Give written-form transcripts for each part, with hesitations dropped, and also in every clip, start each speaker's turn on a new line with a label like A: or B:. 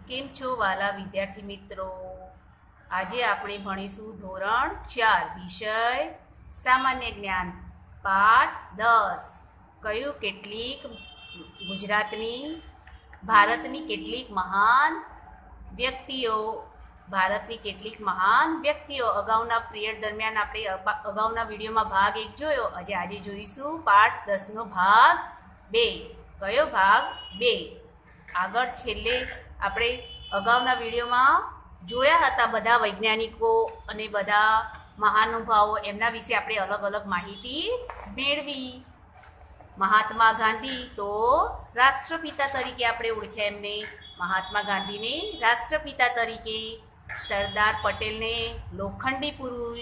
A: કેમ છો વાલા વિદ્યાર્થી મિત્રો? આજે આપણે ભણીશું ધોરણ 4 વિષય સામાન્ય જ્ઞાન પાઠ 10. કયું કેટલીક ગુજરાતની ભારતની કેટલીક મહાન વ્યક્તિઓ અગાઉના પિરિયડ દરમિયાન આપણે અગાઉના વિડીયોમાં ભાગ 1 જોયો. આજે જોઈશું પાઠ 10 નો ભાગ 2. કયો ભાગ 2? આગળ છેલ્લે આપણે અગાઉના વિડીયોમાં જોયા હતા બધા વૈજ્ઞાનિકો અને બધા મહાનુભાવો, એમના વિશે આપણે અલગ અલગ માહિતી મેળવી. મહાત્મા ગાંધી તો રાષ્ટ્રપિતા તરીકે આપણે ઓળખ્યા એમને. મહાત્મા ગાંધીને રાષ્ટ્રપિતા તરીકે, સરદાર પટેલને લોખંડી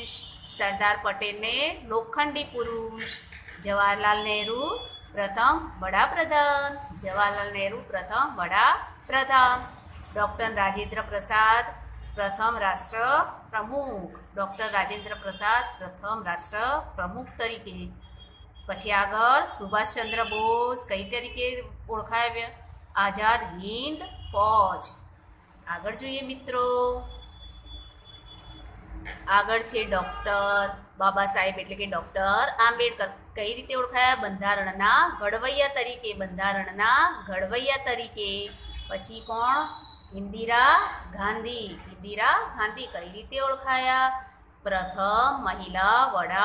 A: પુરુષ, જવાહરલાલ નહેરુ પ્રથમ વડાપ્રધાન, ડૉક્ટર રાજેન્દ્ર પ્રસાદ પ્રથમ રાષ્ટ્રપ્રમુખ તરીકે. પછી આગળ સુભાષચંદ્ર બોઝ કઈ તરીકે ઓળખાયા? આઝાદ હિન્દ ફૌજ. આગળ જોઈએ મિત્રો. આગળ છે ડૉક્ટર બાબા સાહેબ એટલે કે ડૉક્ટર આંબેડકર. કઈ રીતે ઓળખાયા? બંધારણના ઘડવૈયા તરીકે. પછી કોણ? ઇન્દિરા ગાંધી કઈ રીતે ઓળખાયા? પ્રથમ મહિલા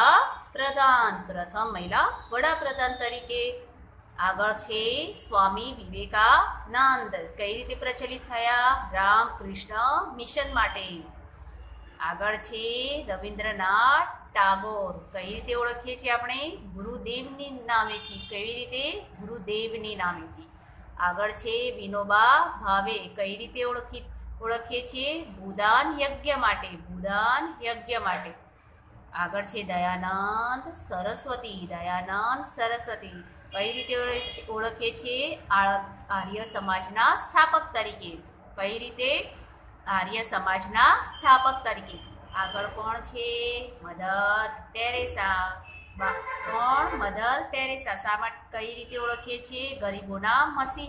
A: વડાપ્રધાન તરીકે. આગળ છે સ્વામી વિવેકાનંદ. કઈ રીતે પ્રચલિત થયા? રામકૃષ્ણ મિશન માટે. આગળ છે રવિન્દ્રનાથ ટાગોર. કઈ રીતે ઓળખીએ છીએ આપણે? ગુરુદેવની નામેથી. કેવી રીતે? ગુરુદેવની નામેથી. આગળ છે વિનોબા ભાવે. કઈ રીતે ઓળખીએ છીએ? ભૂદાન યજ્ઞ માટે. આગળ છે દયાનંદ સરસ્વતી. કઈ રીતે ઓળખીએ છીએ? આર્ય સમાજના સ્થાપક તરીકે. આગળ કોણ છે? Mother Teresa. કઈ રીતે ઓળખીએ છીએ? ગરીબોના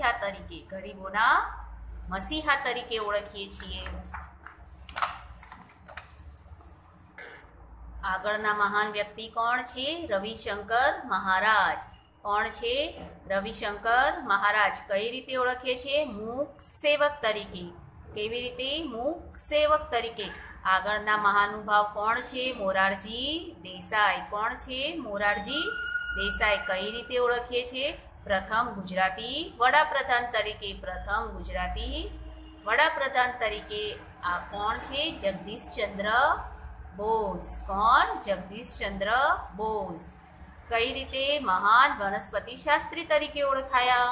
A: મસીહા તરીકે ઓળખીએ છીએ. આગળના મહાન વ્યક્તિ કોણ છે? રવિશંકર મહારાજ. કઈ રીતે ઓળખીએ છીએ? મૂક સેવક તરીકે. કેવી રીતે? મૂક સેવક તરીકે. આગળના મહાનુભાવ કોણ છે? મોરારજી દેસાઈ. કઈ રીતે ઓળખીએ છીએ? પ્રથમ ગુજરાતી વડાપ્રધાન તરીકે. આ કોણ છે? જગદીશચંદ્ર બોઝ. કઈ રીતે? મહાન વનસ્પતિ શાસ્ત્રી તરીકે ઓળખાયા?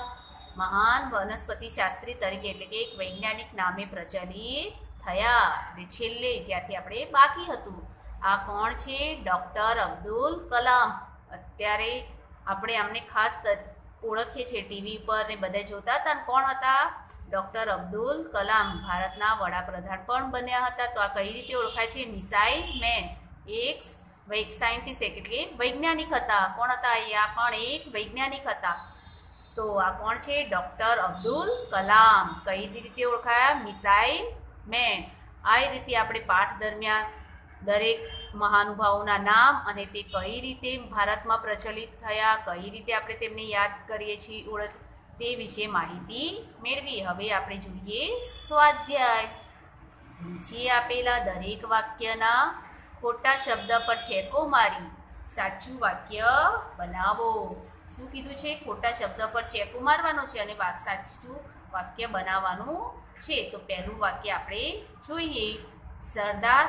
A: એટલે કે એક વૈજ્ઞાનિક નામે પ્રચલિત થયા. છેલ્લે જ્યાંથી આપણે બાકી હતું. આ કોણ છે? ડૉક્ટર અબ્દુલ કલામ. અત્યારે આપણે આમને ખાસ ઓળખીએ છીએ, ટીવી પર ને બધા જોતા હતા. કોણ હતા? ડૉક્ટર અબ્દુલ કલામ. ભારતના વડાપ્રધાન પણ બન્યા હતા. તો આ કઈ રીતે ઓળખાય છે? Missile man. એક સાયન્ટિસ્ટ એટલે વૈજ્ઞાનિક હતા. કોણ હતા? અહીંયા પણ એક વૈજ્ઞાનિક હતા. તો આ કોણ છે? ડૉક્ટર અબ્દુલ કલામ. કઈ રીતે ઓળખાયા? Missile man. આ રીતે આપણે પાઠ દરમિયાન દરેક મહાનુભાવોના નામ અને તે કઈ રીતે ભારતમાં પ્રચલિત થયા, કઈ રીતે આપણે તેમને યાદ કરીએ છીએ, તે વિશે માહિતી મેળવી. હવે આપણે જોઈએ સ્વાધ્યાય. નીચે આપેલા દરેક વાક્યના ખોટા શબ્દ પર છેકો મારી સાચું વાક્ય બનાવો. શું કીધું છે? ખોટા શબ્દ પર છેકો મારવાનો છે અને સાચું વાક્ય બનાવવાનું છે. તો પહેલું વાક્ય આપણે જોઈએ. સરદાર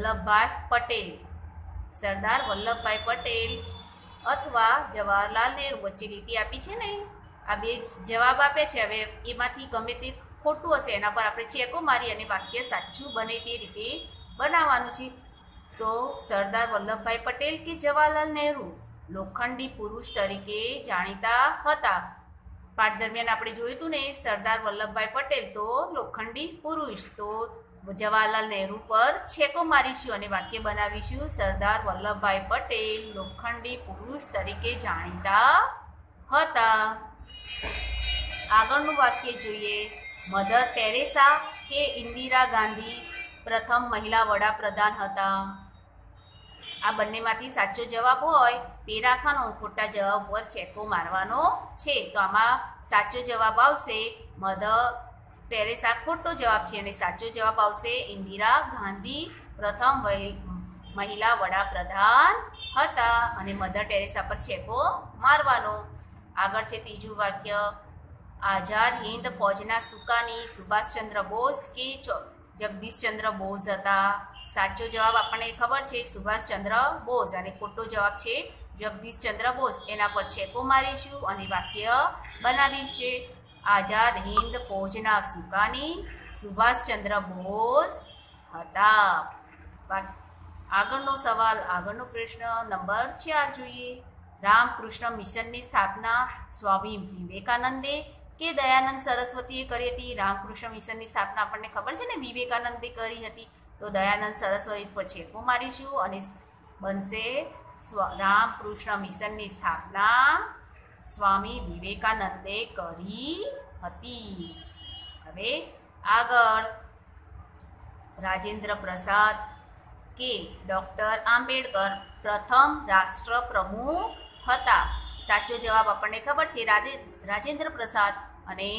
A: વલ્લભભાઈ પટેલ અથવા જવાહરલાલ નહેરુ. વચ્ચે લીટી આપી છે ને, આ બે જવાબ આપે છે. હવે એમાંથી ગમે તે ખોટું હશે એના પર આપણે ચેકો મારી અને વાક્ય સાચું બને તે રીતે બનાવવાનું છે. તો સરદાર વલ્લભભાઈ પટેલ કે જવાહરલાલ નહેરુ લોખંડી પુરુષ તરીકે જાણીતા હતા. પાઠ દરમિયાન આપણે જોયું હતું ને, સરદાર વલ્લભભાઈ પટેલ તો લોખંડી પુરુષ. તો જવાહરલાલ નહેરુ પર છેકો મારીશું અને વાક્ય બનાવીશું. સરદાર વલ્લભભાઈ પટેલ લોખંડી પુરુષ તરીકે જાણીતા હતા. આગળનું વાક્ય જોઈએ. મધર ટેરેસા કે ઇન્દિરા ગાંધી પ્રથમ મહિલા વડાપ્રધાન હતા? આ બંનેમાંથી સાચો જવાબ હોય તે રાખવાનો, ખોટા જવાબ પર ચેકો મારવાનો છે. તો આમાં સાચો જવાબ આવશે મધર ટેરેસા ખોટો જવાબ છે, અને સાચો જવાબ આવશે ઇન્દિરા ગાંધી પ્રથમ મહિલા વડાપ્રધાન હતા, અને મધર ટેરેસા પર ચેકો મારવાનો. આગળ છે ત્રીજું વાક્ય, આઝાદ હિન્દ ફૌજના સુકાની સુભાષચંદ્ર બોઝ કે જગદીશચંદ્ર બોઝ હતા? સાચો જવાબ આપણને ખબર છે સુભાષચંદ્ર બોઝ, અને ખોટો જવાબ છે જગદીશચંદ્ર બોઝ. એના પર ચેકો મારીશું અને વાક્ય બનાવીશું. આઝાદ હિન્દ ફૌજના સુકાની સુભાષચંદ્ર બોઝ હતા. આગળનો સવાલ, આગળનો પ્રશ્ન નંબર 4 જોઈએ. રામકૃષ્ણ મિશનની સ્થાપના સ્વામી વિવેકાનંદે કે દયાનંદ સરસ્વતીએ કરી હતી? રામકૃષ્ણ મિશનની સ્થાપના આપણને ખબર છે ને વિવેકાનંદે કરી હતી. તો દયાનંદ સરસ્વતી પર ચેકો મારીશું અને બનશે રામકૃષ્ણ મિશનની સ્થાપના સ્વામી વિવેકાનંદે કરી હતી. હવે આગળ, રાજેન્દ્ર પ્રસાદ કે ડૉક્ટર આંબેડકર પ્રથમ રાષ્ટ્રપ્રમુખ હતા? સાચો જવાબ આપણને ખબર છે રાજેન્દ્ર પ્રસાદ, અને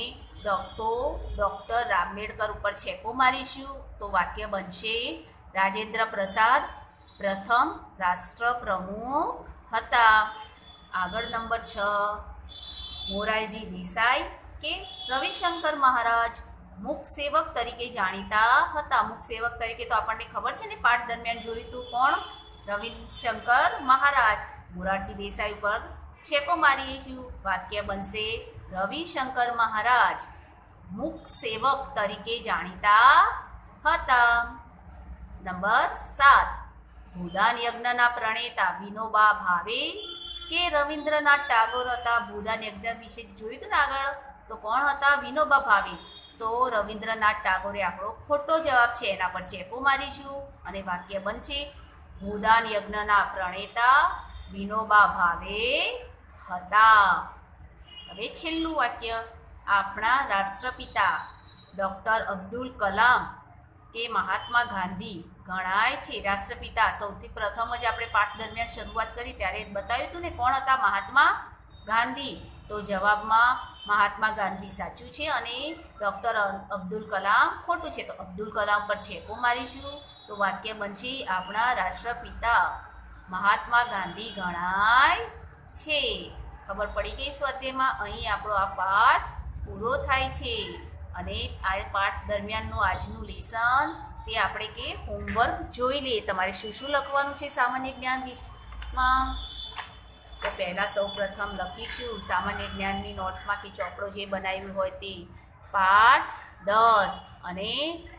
A: ડૉક્ટર આંબેડકર ઉપર છેકો મારીશું તો વાક્ય બનશે રાજેન્દ્ર પ્રસાદ પ્રથમ રાષ્ટ્રપ્રમુખ હતા. આગળ નંબર 6, મોરારજી દેસાઈ કે રવિશંકર મહારાજ મુખ સેવક તરીકે જાણીતા હતા? મુખ સેવક તરીકે તો આપણને ખબર છે ને, પાઠ દરમિયાન જોયું હતું. કોણ? રવિશંકર મહારાજ. મોરારજી દેસાઈ ઉપર છેકો મારીશું, વાક્ય બનશે રવિશંકર મહારાજ મુખ સેવક તરીકે જાણીતા હતા. નંબર 7, ભૂદાન યજ્ઞના પ્રણેતા વિનોબા ભાવે કે રવિન્દ્રનાથ ટાગોર હતા? ભૂદાન યજ્ઞ વિશે જોયું હતું ને આગળ, તો કોણ હતા? વિનોબા ભાવે. તો રવિન્દ્રનાથ ટાગોરે આપણો ખોટો જવાબ છે, એના પર ચેકો મારીશું અને વાક્ય બનશે ભૂદાન યજ્ઞના પ્રણેતા વિનોબા ભાવે હતા. હવે છેલ્લું વાક્ય, આપણા રાષ્ટ્રપિતા ડૉક્ટર અબ્દુલ કલામ કે મહાત્મા ગાંધી ગણાય છે? રાષ્ટ્રપિતા સૌથી પ્રથમ જ આપણે પાઠ દરમિયાન શરૂઆત કરી ત્યારે બતાવ્યું હતું ને, કોણ હતા? મહાત્મા ગાંધી. તો જવાબમાં મહાત્મા ગાંધી સાચું છે અને ડૉક્ટર અબ્દુલ કલામ ખોટું છે. તો અબ્દુલ કલામ પર છેકો મારીશું તો વાક્ય બનશે આપણા રાષ્ટ્રપિતા મહાત્મા ગાંધી ગણાય છે. ખબર પડી ગઈ સ્વાધ્યાયમાં? અહીં આપણો આ પાઠ પૂરો થાય છે. અને આ પાઠ દરમિયાનનું આજનું લેસન તે આપણે કે હોમવર્ક જોઈ લઈએ. તમારે શું શું લખવાનું છે સામાન્ય જ્ઞાન વિષયમાં? તો પહેલાં સૌપ્રથમ લખીશું સામાન્ય જ્ઞાનની નોટમાં કે ચોપડો જે બનાવ્યું હોય તે પાઠ 10 અને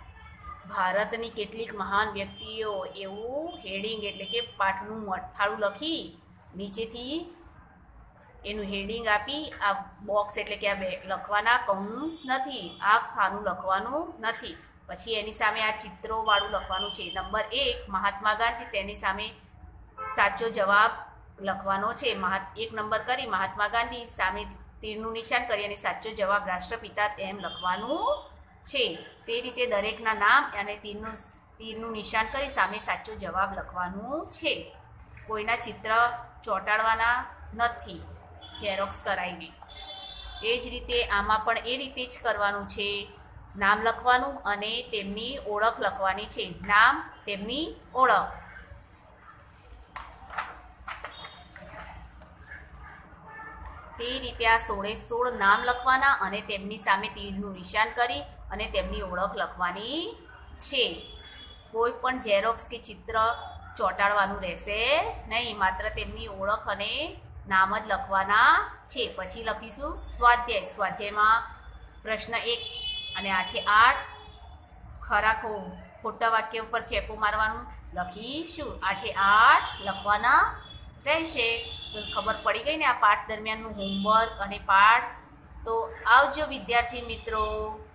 A: ભારતની કેટલીક મહાન વ્યક્તિઓ એવું હેડિંગ એટલે કે પાઠનું મથાળું લખી નીચેથી એનું હેડિંગ આપી આ બોક્સ એટલે કે આ લખવાના કૌંસ નથી, આ ખાનું લખવાનું નથી. પછી એની સામે આ ચિત્રોવાળું લખવાનું છે. નંબર 1 મહાત્મા ગાંધી, તેની સામે સાચો જવાબ લખવાનો છે. 1 નંબર કરી મહાત્મા ગાંધી, સામે તીરનું નિશાન કરી અને સાચો જવાબ રાષ્ટ્રપિતા એમ લખવાનું છે. તે રીતે દરેકના નામ અને તીરનું નિશાન કરી સામે સાચો જવાબ લખવાનું છે. કોઈના ચિત્ર ચોંટાડવાના નથી ઝેરોક્સ કરાવીને. એ જ રીતે આમાં પણ એ રીતે જ કરવાનું છે. નામ લખવાનું અને તેમની ઓળખ લખવાની છે. નામ, તેમની ઓળખ. તે રીતે આ 16 નામ લખવાના અને તેમની સામે તીરનું નિશાન કરી અને તેમની ઓળખ લખવાની છે. કોઈ પણ ઝેરોક્સ કે ચિત્ર ચોંટાડવાનું રહેશે નહીં, માત્ર તેમની ઓળખ અને નામ જ લખવાના છે. પછી લખીશું સ્વાધ્યાય. સ્વાધ્યાયમાં પ્રશ્ન 1 અને 8 ખરા ખોટા વાક્ય ઉપર ચેકો મારવાનું લખીશું. 8 લખવાના રહેશે. તો ખબર પડી ગઈ ને આ પાઠ દરમિયાનનું હોમવર્ક અને પાઠ. તો આવજો વિદ્યાર્થી મિત્રો.